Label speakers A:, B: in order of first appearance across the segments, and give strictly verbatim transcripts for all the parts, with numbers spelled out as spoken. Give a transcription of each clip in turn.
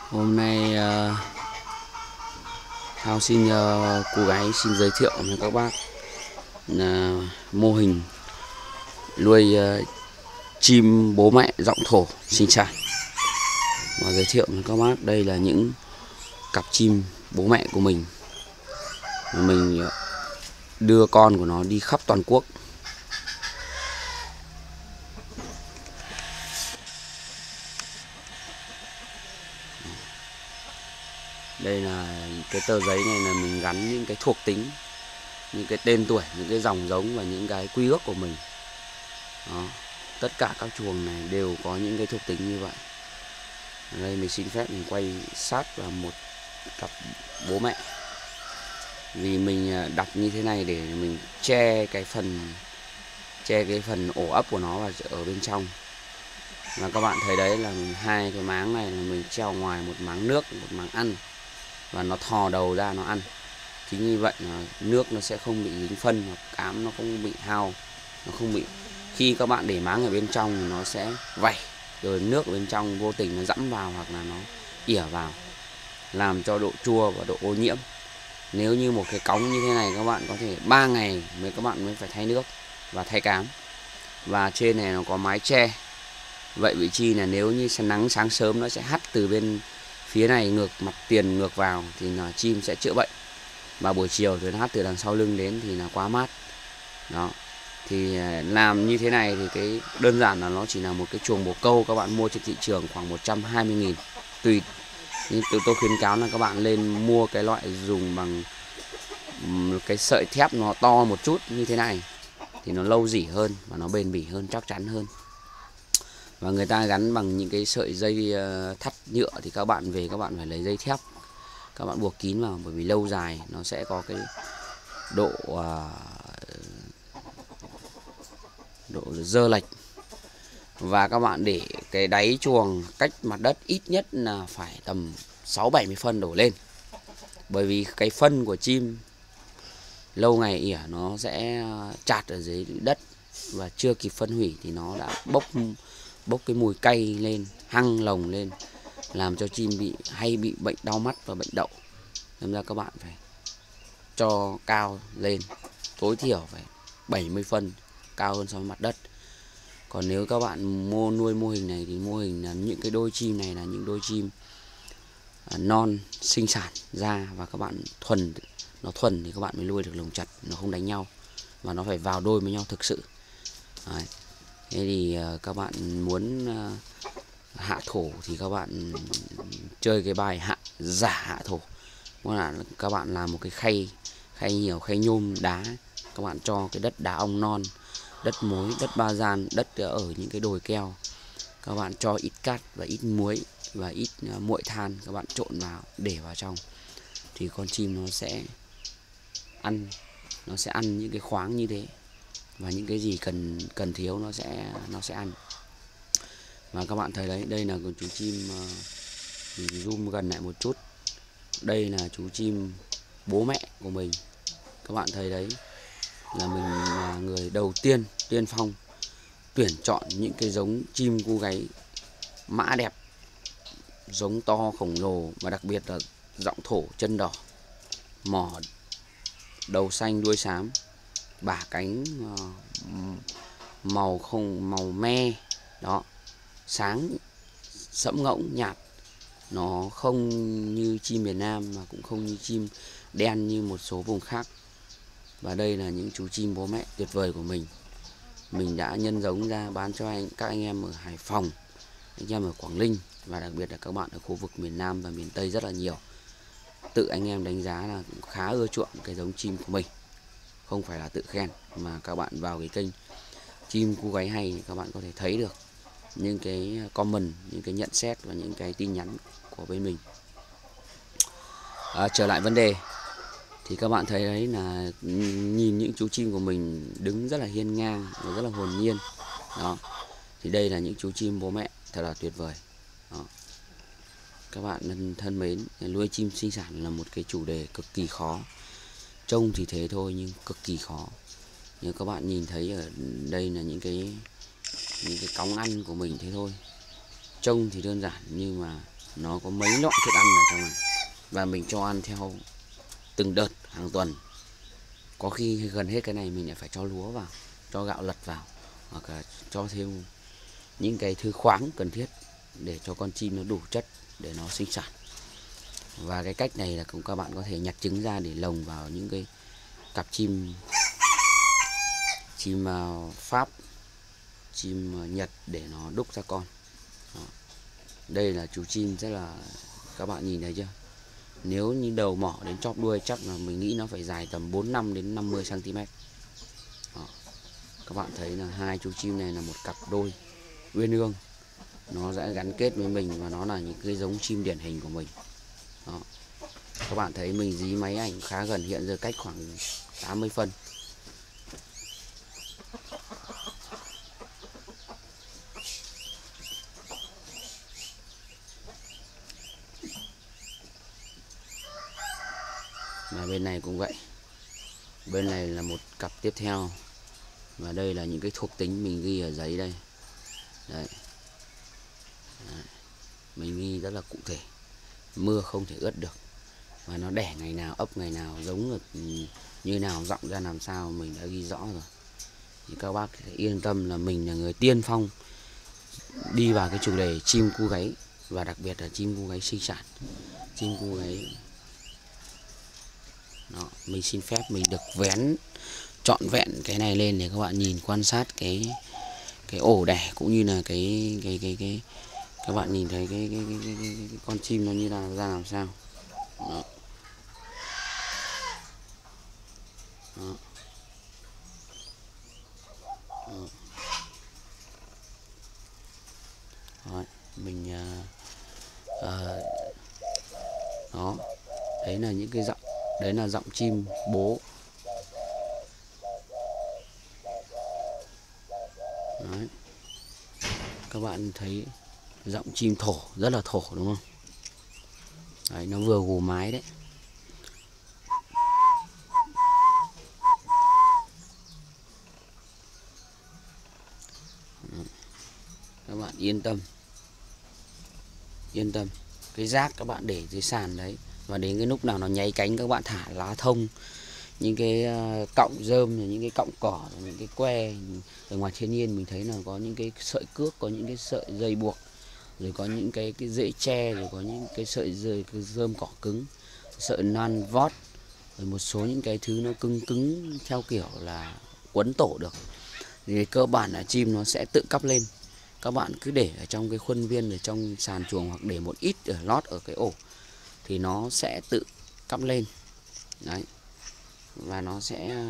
A: Hôm nay uh, Thao xin uh, cô gái xin giới thiệu với các bác là mô hình nuôi uh, chim bố mẹ giọng thổ sinh sản. Và giới thiệu với các bác đây là những cặp chim bố mẹ của mình. Mình uh, đưa con của nó đi khắp toàn quốc. Đây là cái tờ giấy này là mình gắn những cái thuộc tính, những cái tên tuổi, những cái dòng giống và những cái quy ước của mình. Đó. Tất cả các chuồng này đều có những cái thuộc tính như vậy. Ở đây mình xin phép mình quay sát vào một cặp bố mẹ. Vì mình đặt như thế này để mình che cái phần che cái phần ổ ấp của nó vào ở bên trong. Và các bạn thấy đấy là hai cái máng này là mình treo ngoài một máng nước, một máng ăn. Và nó thò đầu ra nó ăn. Chính như vậy là nước nó sẽ không bị dính phân, hoặc cám nó không bị hao, nó không bị, khi các bạn để máng ở bên trong nó sẽ vẩy, rồi nước ở bên trong vô tình nó dẫm vào hoặc là nó ỉa vào, làm cho độ chua và độ ô nhiễm. Nếu như một cái cống như thế này các bạn có thể ba ngày mới các bạn mới phải thay nước và thay cám. Và trên này nó có mái che. Vậy vị trí là nếu như nắng sáng sớm nó sẽ hắt từ bên phía này ngược mặt tiền ngược vào thì là chim sẽ chữa bệnh. Và buổi chiều thì nó hắt từ đằng sau lưng đến thì là quá mát. Đó. Thì làm như thế này thì cái đơn giản là nó chỉ là một cái chuồng bồ câu các bạn mua trên thị trường khoảng một trăm hai mươi nghìn tùy. Nhưng tôi, tôi khuyến cáo là các bạn lên mua cái loại dùng bằng cái sợi thép nó to một chút như thế này thì nó lâu dỉ hơn và nó bền bỉ hơn, chắc chắn hơn. Và người ta gắn bằng những cái sợi dây thắt nhựa thì các bạn về các bạn phải lấy dây thép, các bạn buộc kín vào, bởi vì lâu dài nó sẽ có cái độ uh, độ dơ lệch. Và các bạn để cái đáy chuồng cách mặt đất ít nhất là phải tầm sáu bảy mươi phân đổ lên. Bởi vì cái phân của chim lâu ngày ỉa nó sẽ chạt ở dưới đất và chưa kịp phân hủy thì nó đã bốc bốc cái mùi cay lên, hăng lồng lên, làm cho chim bị hay bị bệnh đau mắt và bệnh đậu. Nên ra các bạn phải cho cao lên, tối thiểu phải bảy mươi phân, cao hơn so với mặt đất. Còn nếu các bạn mua nuôi mô hình này thì mô hình là những cái đôi chim này là những đôi chim non sinh sản ra, và các bạn thuần nó thuần thì các bạn mới nuôi được lồng chặt, nó không đánh nhau và nó phải vào đôi với nhau thực sự. Đấy. Thế thì các bạn muốn hạ thổ thì các bạn chơi cái bài hạ giả hạ thổ. Tức là các bạn làm một cái khay khay nhiều khay nhôm đá, các bạn cho cái đất đá ong non, đất muối, đất ba gian, đất ở những cái đồi keo, các bạn cho ít cát và ít muối và ít muội than, các bạn trộn vào để vào trong thì con chim nó sẽ ăn nó sẽ ăn những cái khoáng như thế, và những cái gì cần cần thiếu nó sẽ nó sẽ ăn. Và các bạn thấy đấy, đây là con chú chim, mình zoom gần lại một chút, đây là chú chim bố mẹ của mình. Các bạn thấy đấy là mình là người đầu tiên tiên phong tuyển chọn những cái giống chim cu gáy mã đẹp, giống to khổng lồ, và đặc biệt là giọng thổ chân đỏ, mỏ đầu xanh đuôi xám, bả cánh màu không màu me đó, sáng sẫm ngỗng nhạt. Nó không như chim miền Nam mà cũng không như chim đen như một số vùng khác. Và đây là những chú chim bố mẹ tuyệt vời của mình. Mình đã nhân giống ra bán cho anh các anh em ở Hải Phòng, anh em ở Quảng Ninh, và đặc biệt là các bạn ở khu vực miền Nam và miền Tây rất là nhiều. Tự anh em đánh giá là cũng khá ưa chuộng cái giống chim của mình, không phải là tự khen, mà các bạn vào cái kênh Chim Cu Gáy Hay thì các bạn có thể thấy được những cái comment, những cái nhận xét và những cái tin nhắn của bên mình. À, trở lại vấn đề thì các bạn thấy đấy là nhìn những chú chim của mình đứng rất là hiên ngang và rất là hồn nhiên. Đó. Thì đây là những chú chim bố mẹ thật là tuyệt vời. Đó. Các bạn thân mến, nuôi chim sinh sản là một cái chủ đề cực kỳ khó. Trông thì thế thôi nhưng cực kỳ khó. Như các bạn nhìn thấy ở đây là những cái những cái cống ăn của mình thế thôi. Trông thì đơn giản nhưng mà nó có mấy loại thức ăn ở trong này, và mình cho ăn theo từng đợt hàng tuần. Có khi gần hết cái này mình lại phải cho lúa vào, cho gạo lật vào, hoặc là cho thêm những cái thứ khoáng cần thiết để cho con chim nó đủ chất để nó sinh sản. Và cái cách này là cũng các bạn có thể nhặt trứng ra để lồng vào những cái cặp chim chim Pháp, chim Nhật để nó đúc ra con. Đó. Đây là chú chim rất là, các bạn nhìn thấy chưa? Nếu như đầu mỏ đến chóp đuôi chắc là mình nghĩ nó phải dài tầm bốn mươi lăm đến năm mươi xăng ti mét. Đó. Các bạn thấy là hai chú chim này là một cặp đôi uyên ương, nó sẽ gắn kết với mình và nó là những cái giống chim điển hình của mình. Đó. Các bạn thấy mình dí máy ảnh khá gần, hiện giờ cách khoảng tám mươi phân. Và bên này cũng vậy. Bên này là một cặp tiếp theo. Và đây là những cái thuộc tính mình ghi ở giấy đây. Đấy. Đấy. Mình ghi rất là cụ thể. Mưa không thể ướt được. Và nó đẻ ngày nào, ấp ngày nào, giống được như nào, dọng ra làm sao mình đã ghi rõ rồi. Thì các bác phải yên tâm là mình là người tiên phong đi vào cái chủ đề chim cu gáy, và đặc biệt là chim cu gáy sinh sản. Chim cu gáy. Đó, mình xin phép mình được vén trọn vẹn cái này lên để các bạn nhìn quan sát cái cái ổ đẻ, cũng như là cái cái cái cái các bạn nhìn thấy cái cái, cái, cái, cái, cái con chim nó như là ra làm sao. Đó. Đó. Đó. Đó. Mình uh, uh, đó, đấy là những cái giọng, đấy là giọng chim bố. Đấy. Các bạn thấy giọng chim thổ, rất là thổ đúng không? Đấy, nó vừa gù mái đấy. Các bạn yên tâm, yên tâm. Cái rác các bạn để dưới sàn đấy, và đến cái lúc nào nó nháy cánh các bạn thả lá thông, những cái cọng rơm, những cái cọng cỏ, những cái que. Ở ngoài thiên nhiên mình thấy là có những cái sợi cước, có những cái sợi dây buộc, rồi có những cái cái rễ tre, rồi có những cái sợi dây cái rơm cỏ cứng, sợi nan vót, rồi một số những cái thứ nó cứng cứng theo kiểu là quấn tổ được. Thì cơ bản là chim nó sẽ tự cắp lên. Các bạn cứ để ở trong cái khuôn viên, ở trong sàn chuồng, hoặc để một ít ở lót ở cái ổ, thì nó sẽ tự cắp lên. Đấy. Và nó sẽ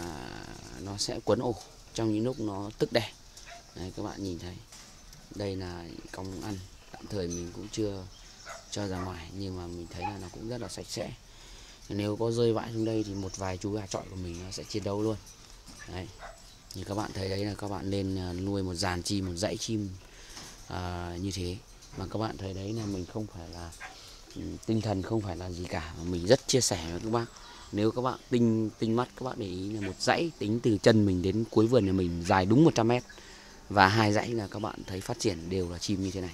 A: nó sẽ quấn ổ trong những lúc nó tức đẻ. Đấy, các bạn nhìn thấy. Đây là cong ăn, tạm thời mình cũng chưa cho ra ngoài, nhưng mà mình thấy là nó cũng rất là sạch sẽ. Nếu có rơi vãi xuống đây thì một vài chú gà chọi của mình nó sẽ chiến đấu luôn. Đấy. Như các bạn thấy đấy, là các bạn nên nuôi một dàn chim, một dãy chim à, như thế. Mà các bạn thấy đấy là mình không phải là tinh thần, không phải là gì cả, mà mình rất chia sẻ với các bác. Nếu các bạn tinh tinh mắt, các bạn để ý là một dãy tính từ chân mình đến cuối vườn nhà mình dài đúng một trăm mét, và hai dãy là các bạn thấy phát triển đều là chim như thế này.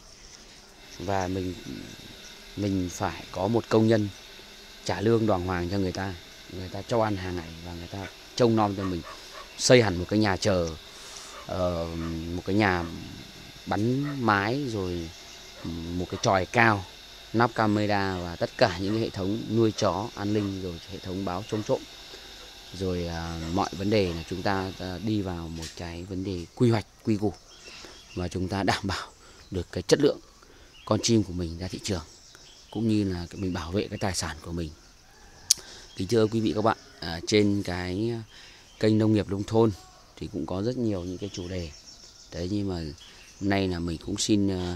A: Và mình mình phải có một công nhân trả lương đàng hoàng cho người ta, người ta cho ăn hàng ngày, và người ta trông nom cho mình, xây hẳn một cái nhà chờ, uh, một cái nhà bắn mái, rồi một cái chòi cao, nắp camera, và tất cả những hệ thống nuôi chó an ninh, rồi hệ thống báo chống trộm, rồi uh, mọi vấn đề là chúng ta uh, đi vào một cái vấn đề quy hoạch quy củ, và chúng ta đảm bảo được cái chất lượng con chim của mình ra thị trường, cũng như là mình bảo vệ cái tài sản của mình. Kính thưa quý vị các bạn, à, trên cái kênh Nông nghiệp Nông thôn thì cũng có rất nhiều những cái chủ đề. Đấy, nhưng mà hôm nay là mình cũng xin uh,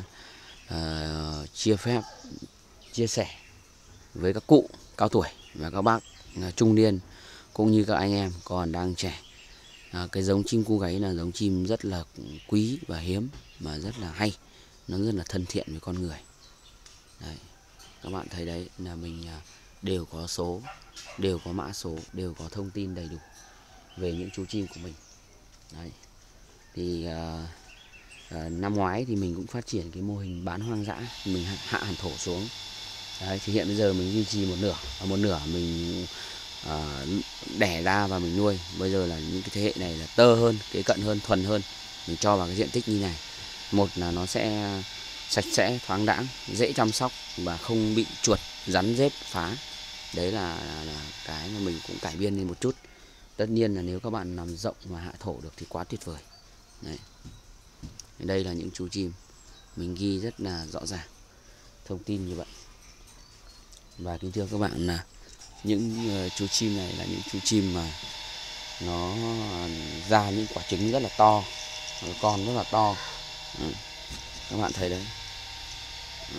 A: uh, chia phép chia sẻ với các cụ cao tuổi và các bác uh, trung niên, cũng như các anh em còn đang trẻ. Uh, cái giống chim cu gáy là giống chim rất là quý và hiếm, mà rất là hay, nó rất là thân thiện với con người. Đấy, các bạn thấy đấy là mình uh, đều có số, đều có mã số, đều có thông tin đầy đủ về những chú chim của mình. Đấy. Thì uh, À, năm ngoái thì mình cũng phát triển cái mô hình bán hoang dã, mình hạ, hạ hẳn thổ xuống. Đấy, thì hiện bây giờ mình duy trì một nửa, và một nửa mình à, đẻ ra và mình nuôi. Bây giờ là những cái thế hệ này là tơ hơn, kế cận hơn, thuần hơn. Mình cho vào cái diện tích như này. Một là nó sẽ sạch sẽ, thoáng đãng, dễ chăm sóc và không bị chuột, rắn rết phá. Đấy là, là, là cái mà mình cũng cải biên lên một chút. Tất nhiên là nếu các bạn làm rộng và hạ thổ được thì quá tuyệt vời. Đấy. Đây là những chú chim mình ghi rất là rõ ràng thông tin như vậy. Và kính thưa các bạn, là những uh, chú chim này là những chú chim mà nó ra những quả trứng rất là to, con rất là to. Ừ. Các bạn thấy đấy. Ừ.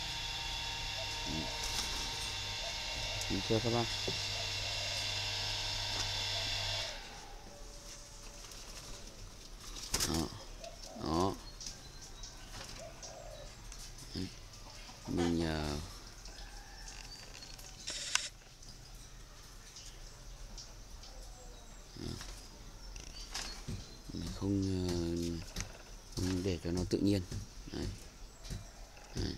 A: Kính thưa các bác. Đó. Đó. Mình uh, mình không, uh, không để cho nó tự nhiên. Đấy. Đấy.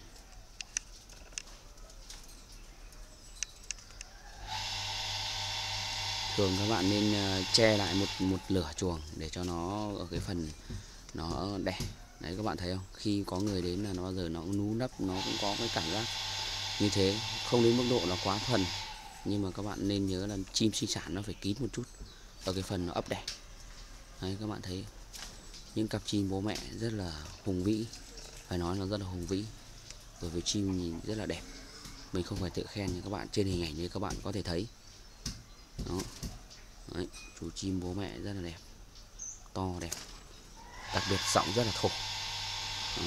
A: Thường các bạn nên uh, che lại một một lửa chuồng để cho nó ở cái phần nó đẻ. Đấy, các bạn thấy không? Khi có người đến là nó bao giờ nó cũng nú nấp, nó cũng có cái cảm giác như thế, không đến mức độ là quá thuần. Nhưng mà các bạn nên nhớ là chim sinh sản nó phải kín một chút ở cái phần nó ấp đẻ. Đấy, các bạn thấy những cặp chim bố mẹ rất là hùng vĩ, phải nói nó rất là hùng vĩ, bởi vì chim nhìn rất là đẹp. Mình không phải tự khen nhưng các bạn trên hình ảnh như các bạn có thể thấy. Đó. Đấy, chú chim bố mẹ rất là đẹp, to đẹp, đặc biệt giọng rất là thổ. Đó.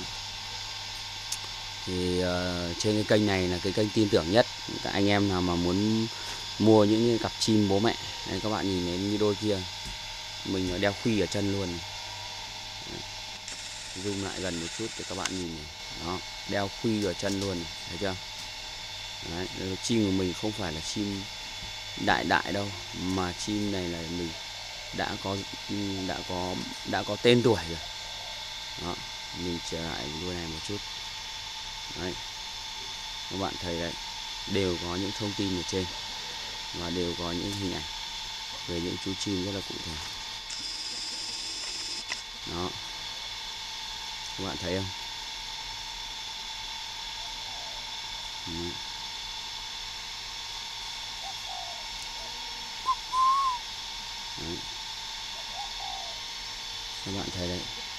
A: Thì uh, trên cái kênh này là cái kênh tin tưởng nhất. Các anh em nào mà muốn mua những cặp chim bố mẹ, đấy, các bạn nhìn đến như đôi kia, mình đeo khuy ở chân luôn. Zoom lại gần một chút để các bạn nhìn này. Đó, đeo khuy ở chân luôn, thấy chưa? Đấy, chim của mình không phải là chim đại đại đâu, mà chim này là mình đã có đã có đã có tên tuổi rồi. Đó, mình trở lại đuôi này một chút. Đấy, các bạn thấy đấy, đều có những thông tin ở trên và đều có những hình ảnh về những chú chim rất là cụ thể. Đó, các bạn thấy không? Ừ. Đấy. Các bạn thấy đấy.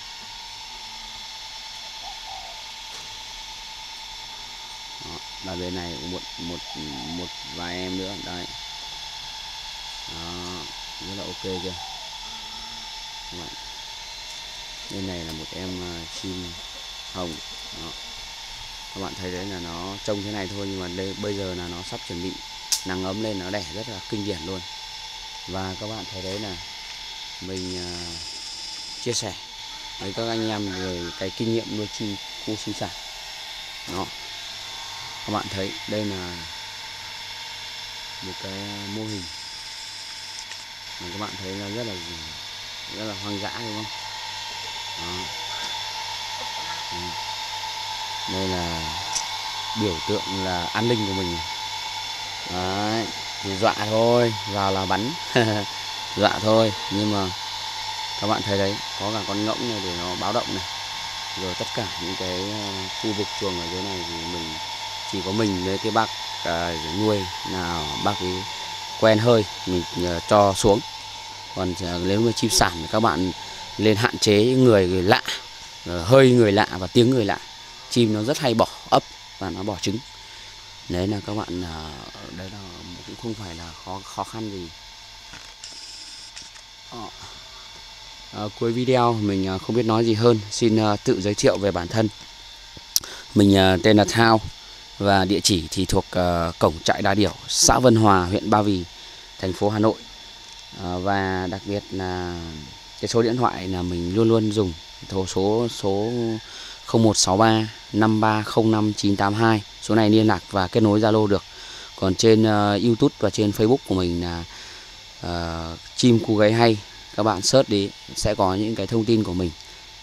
A: Đó, và bên này cũng một một một vài em nữa đấy. Đó, rất là ok chưa? Các bạn. Bên này là một em uh, chim hồng. Đó. Các bạn thấy đấy là nó trông thế này thôi, nhưng mà đây bây giờ là nó sắp chuẩn bị nắng ấm lên, nó đẻ rất là kinh điển luôn. Và các bạn thấy đấy là mình uh, chia sẻ với các anh em về cái kinh nghiệm nuôi chim khu sinh sản. Đó, các bạn thấy đây là một cái mô hình mà các bạn thấy nó rất là rất là hoang dã, đúng không? Đó. Đây là biểu tượng là an ninh của mình. Đấy, thì dọa thôi, vào là bắn. Dọa thôi, nhưng mà các bạn thấy đấy, có cả con ngỗng này để nó báo động này. Rồi tất cả những cái khu vực chuồng ở dưới này thì mình chỉ có mình với cái bác uh, nuôi nào bác ấy quen hơi mình uh, cho xuống. Còn nếu mà chim sản thì các bạn lên hạn chế người, người lạ, uh, hơi người lạ và tiếng người lạ. Chim nó rất hay bỏ ấp và nó bỏ trứng. Đấy là các bạn, uh, đấy là cũng không phải là khó khó khăn gì. Ờ. À, cuối video mình không biết nói gì hơn, xin uh, tự giới thiệu về bản thân. Mình uh, tên là Thao và địa chỉ thì thuộc uh, cổng trại Đà Điểu, xã Vân Hòa, huyện Ba Vì, thành phố Hà Nội. Uh, và đặc biệt là cái số điện thoại là mình luôn luôn dùng số số không một sáu ba năm ba không năm chín tám hai. Số này liên lạc và kết nối Zalo được. Còn trên uh, YouTube và trên Facebook của mình là uh, chim cu gáy hay. Các bạn search đi sẽ có những cái thông tin của mình.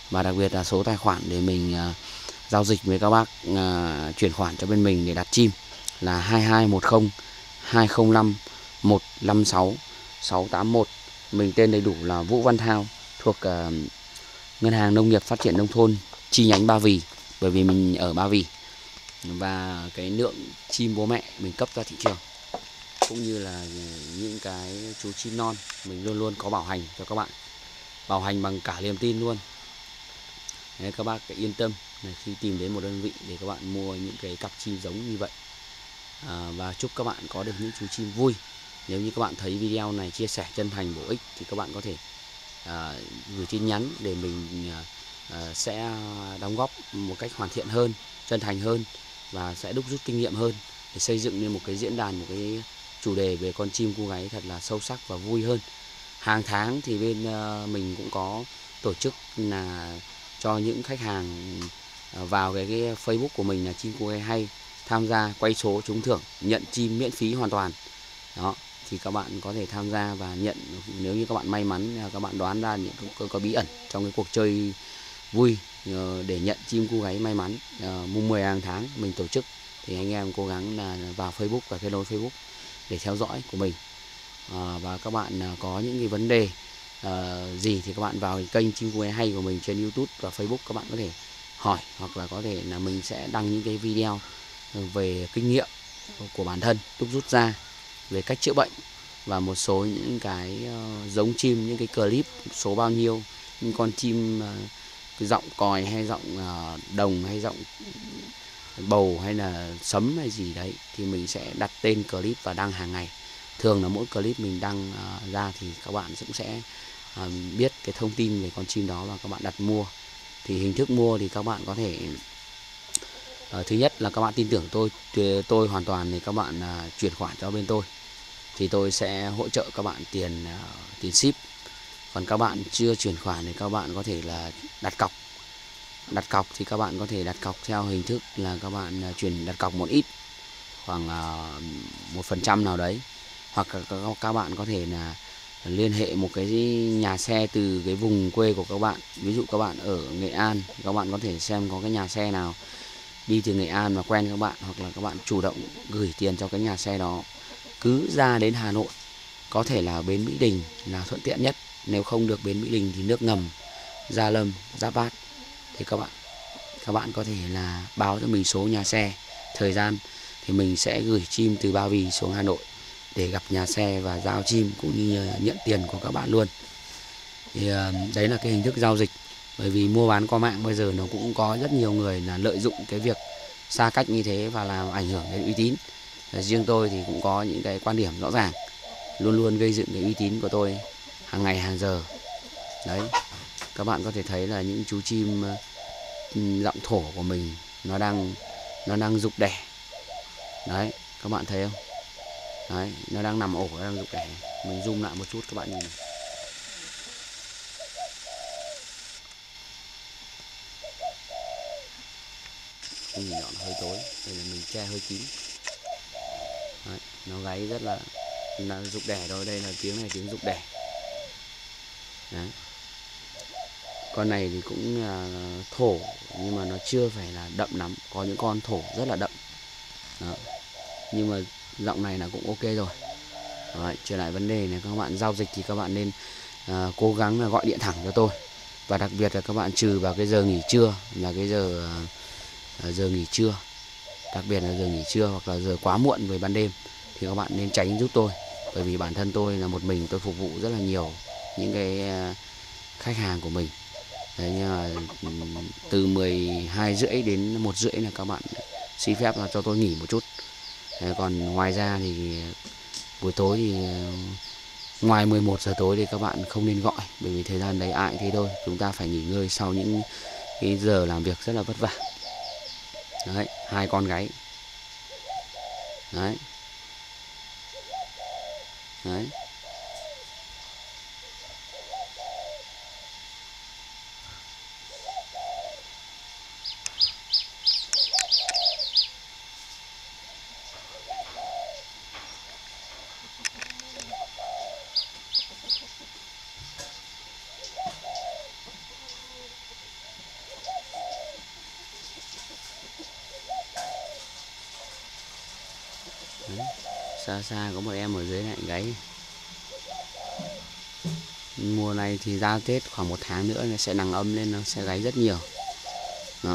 A: và đặc biệt là số tài khoản để mình uh, giao dịch với các bác, uh, chuyển khoản cho bên mình để đặt chim là hai hai một không hai không năm một năm sáu sáu tám một. Mình tên đầy đủ là Vũ Văn Thao, thuộc uh, Ngân hàng Nông nghiệp Phát triển Nông thôn chi nhánh Ba Vì, bởi vì mình ở Ba Vì. Và cái lượng chim bố mẹ mình cấp ra thị trường cũng như là những cái chú chim non mình luôn luôn có bảo hành cho các bạn, bảo hành bằng cả niềm tin luôn. Đấy, các bác yên tâm khi tìm đến một đơn vị để các bạn mua những cái cặp chim giống như vậy. À, và chúc các bạn có được những chú chim vui. Nếu như các bạn thấy video này chia sẻ chân thành bổ ích thì các bạn có thể à, gửi tin nhắn để mình à, sẽ đóng góp một cách hoàn thiện hơn, chân thành hơn và sẽ đúc rút kinh nghiệm hơn để xây dựng nên một cái diễn đàn, một cái chủ đề về con chim cu gáy thật là sâu sắc và vui hơn. Hàng tháng thì bên uh, mình cũng có tổ chức là cho những khách hàng uh, vào cái, cái Facebook của mình là Chim Cu Gáy Hay tham gia quay số trúng thưởng, nhận chim miễn phí hoàn toàn. Đó, thì các bạn có thể tham gia và nhận, nếu như các bạn may mắn, các bạn đoán ra những có, có bí ẩn trong cái cuộc chơi vui uh, để nhận chim cu gáy may mắn uh, mùng mười hàng tháng mình tổ chức, thì anh em cố gắng là vào Facebook và kết nối Facebook để theo dõi của mình. À, và các bạn à, có những cái vấn đề à, gì thì các bạn vào kênh Chim Cu Gáy Hay của mình trên YouTube và Facebook, các bạn có thể hỏi, hoặc là có thể là mình sẽ đăng những cái video về kinh nghiệm của bản thân đúc rút ra về cách chữa bệnh và một số những cái uh, giống chim, những cái clip số bao nhiêu, những con chim uh, cái giọng còi hay giọng uh, đồng hay giọng bầu hay là sấm hay gì đấy thì mình sẽ đặt tên clip và đăng hàng ngày. Thường là mỗi clip mình đăng uh, ra thì các bạn cũng sẽ uh, biết cái thông tin về con chim đó và các bạn đặt mua. Thì hình thức mua thì các bạn có thể uh, thứ nhất là các bạn tin tưởng tôi tôi, tôi hoàn toàn thì các bạn uh, chuyển khoản cho bên tôi thì tôi sẽ hỗ trợ các bạn tiền uh, tiền ship. Còn các bạn chưa chuyển khoản thì các bạn có thể là đặt cọc. Đặt cọc thì các bạn có thể đặt cọc theo hình thức là các bạn uh, chuyển đặt cọc một ít, khoảng một phần trăm nào đấy, hoặc là các bạn có thể là liên hệ một cái nhà xe từ cái vùng quê của các bạn. Ví dụ các bạn ở Nghệ An, các bạn có thể xem có cái nhà xe nào đi từ Nghệ An và quen các bạn, hoặc là các bạn chủ động gửi tiền cho cái nhà xe đó. Cứ ra đến Hà Nội, có thể là bến Mỹ Đình là thuận tiện nhất. Nếu không được bến Mỹ Đình thì nước ngầm, Gia Lâm, Giáp Bát thì các bạn các bạn có thể là báo cho mình số nhà xe, thời gian thì mình sẽ gửi chim từ Ba Vì xuống Hà Nội để gặp nhà xe và giao chim cũng như nhận tiền của các bạn luôn. Thì đấy là cái hình thức giao dịch. Bởi vì mua bán qua mạng bây giờ nó cũng có rất nhiều người là lợi dụng cái việc xa cách như thế và làm ảnh hưởng đến uy tín. Riêng tôi thì cũng có những cái quan điểm rõ ràng, luôn luôn gây dựng cái uy tín của tôi hàng ngày hàng giờ. Đấy, các bạn có thể thấy là những chú chim giọng thổ của mình nó đang nó đang rục đẻ. Đấy, các bạn thấy không? Đấy, nó đang nằm ổ, nó đang rục đẻ. Mình zoom lại một chút các bạn nhìn này. Không nhìn nhọn hơi tối, đây là mình che hơi kín. Đấy, nó gáy rất là là rục đẻ rồi, đây là tiếng này tiếng rục đẻ. Đấy. Con này thì cũng là thổ nhưng mà nó chưa phải là đậm lắm, có những con thổ rất là đậm. Đó. Nhưng mà giọng này là cũng ok rồi. Đấy, trở lại vấn đề này, các bạn giao dịch thì các bạn nên uh, cố gắng là gọi điện thẳng cho tôi. Và đặc biệt là các bạn trừ vào cái giờ nghỉ trưa, là cái giờ uh, giờ nghỉ trưa, đặc biệt là giờ nghỉ trưa hoặc là giờ quá muộn về ban đêm thì các bạn nên tránh giúp tôi. Bởi vì bản thân tôi là một mình, tôi phục vụ rất là nhiều những cái uh, khách hàng của mình. Đấy, nhưng mà từ mười hai rưỡi đến một rưỡi là các bạn xin phép là cho tôi nghỉ một chút. Đấy, còn ngoài ra thì buổi tối thì ngoài mười một giờ tối thì các bạn không nên gọi, bởi vì thời gian đấy ai thế thôi, chúng ta phải nghỉ ngơi sau những cái giờ làm việc rất là vất vả. Đấy, hai con gáy. Đấy. Đấy. Đấy. Xa xa có một em ở dưới này gáy. Mùa này thì ra Tết khoảng một tháng nữa nó sẽ nắng ấm lên, nó sẽ gáy rất nhiều. Đó.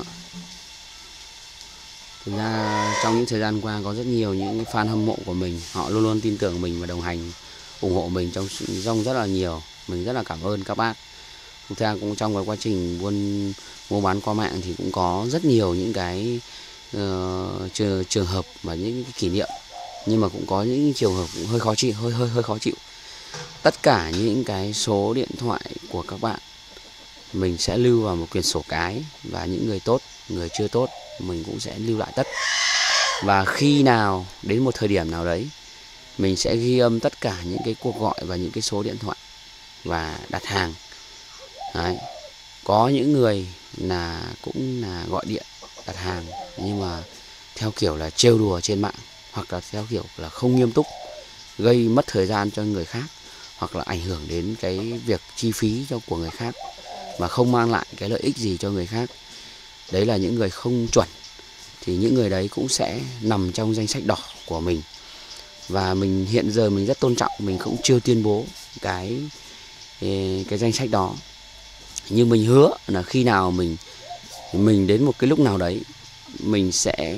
A: Thực ra trong những thời gian qua có rất nhiều những fan hâm mộ của mình, họ luôn luôn tin tưởng mình và đồng hành ủng hộ mình trong rong rất là nhiều. Mình rất là cảm ơn các bác. Thực ra cũng trong cái quá trình buôn mua bán qua mạng thì cũng có rất nhiều những cái uh, trường, trường hợp và những cái kỷ niệm, nhưng mà cũng có những trường hợp cũng hơi khó chịu, hơi hơi hơi khó chịu. Tất cả những cái số điện thoại của các bạn mình sẽ lưu vào một quyển sổ cái, và những người tốt, người chưa tốt mình cũng sẽ lưu lại tất. Và khi nào đến một thời điểm nào đấy mình sẽ ghi âm tất cả những cái cuộc gọi và những cái số điện thoại và đặt hàng. Đấy. Có những người là cũng là gọi điện đặt hàng, nhưng mà theo kiểu là trêu đùa trên mạng, hoặc là theo kiểu là không nghiêm túc, gây mất thời gian cho người khác, hoặc là ảnh hưởng đến cái việc chi phí cho của người khác mà không mang lại cái lợi ích gì cho người khác. Đấy là những người không chuẩn, thì những người đấy cũng sẽ nằm trong danh sách đỏ của mình. Và mình hiện giờ mình rất tôn trọng, mình cũng chưa tuyên bố cái cái danh sách đó. Nhưng mình hứa là khi nào mình mình đến một cái lúc nào đấy, mình sẽ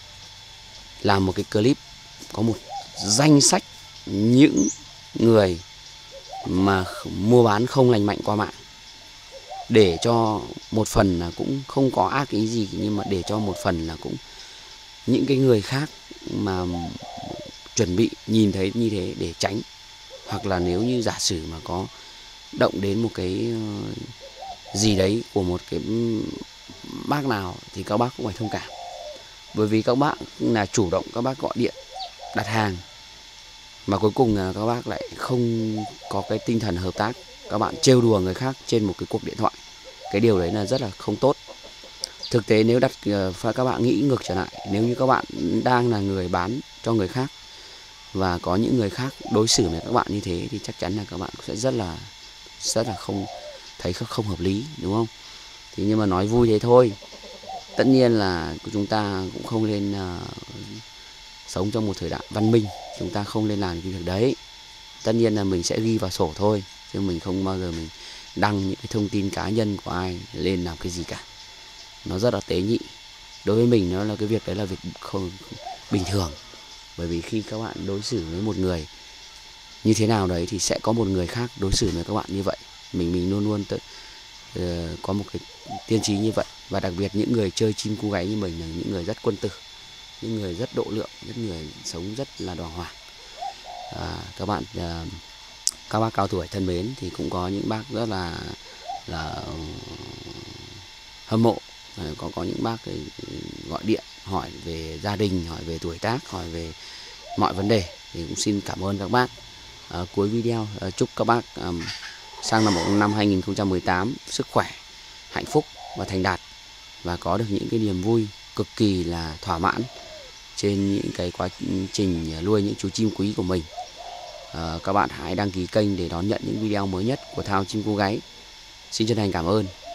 A: làm một cái clip có một danh sách những người mà mua bán không lành mạnh qua mạng, để cho một phần là cũng không có ác ý gì, nhưng mà để cho một phần là cũng những cái người khác mà chuẩn bị nhìn thấy như thế để tránh. Hoặc là nếu như giả sử mà có động đến một cái gì đấy của một cái bác nào thì các bác cũng phải thông cảm. Bởi vì các bác là chủ động, các bác gọi điện đặt hàng mà cuối cùng là các bác lại không có cái tinh thần hợp tác, các bạn trêu đùa người khác trên một cái cuộc điện thoại. Cái điều đấy là rất là không tốt. Thực tế nếu đặt các bạn nghĩ ngược trở lại, nếu như các bạn đang là người bán cho người khác và có những người khác đối xử với các bạn như thế, thì chắc chắn là các bạn sẽ rất là rất là không thấy không hợp lý, đúng không? Thì nhưng mà nói vui thế thôi. Tất nhiên là chúng ta cũng không nên uh, sống trong một thời đại văn minh, chúng ta không nên làm cái việc đấy. Tất nhiên là mình sẽ ghi vào sổ thôi, chứ mình không bao giờ mình đăng những cái thông tin cá nhân của ai lên làm cái gì cả. Nó rất là tế nhị. Đối với mình nó là cái việc đấy là việc không bình thường. Bởi vì khi các bạn đối xử với một người như thế nào đấy thì sẽ có một người khác đối xử với các bạn như vậy. Mình mình luôn luôn tự, uh, có một cái tiên trí như vậy. Và đặc biệt những người chơi chim cu gáy như mình là những người rất quân tử, những người rất độ lượng, những người sống rất là đàng hoàng. À, các bạn uh, các bác cao tuổi thân mến, thì cũng có những bác rất là là hâm mộ. Có có những bác gọi điện hỏi về gia đình, hỏi về tuổi tác, hỏi về mọi vấn đề, thì cũng xin cảm ơn các bác. À, cuối video à, chúc các bác à, sang năm năm hai nghìn không trăm mười tám sức khỏe, hạnh phúc và thành đạt, và có được những cái niềm vui cực kỳ là thỏa mãn trên những cái quá trình nuôi những chú chim quý của mình. À, các bạn hãy đăng ký kênh để đón nhận những video mới nhất của Thao Chim Cu Gáy. Xin chân thành cảm ơn.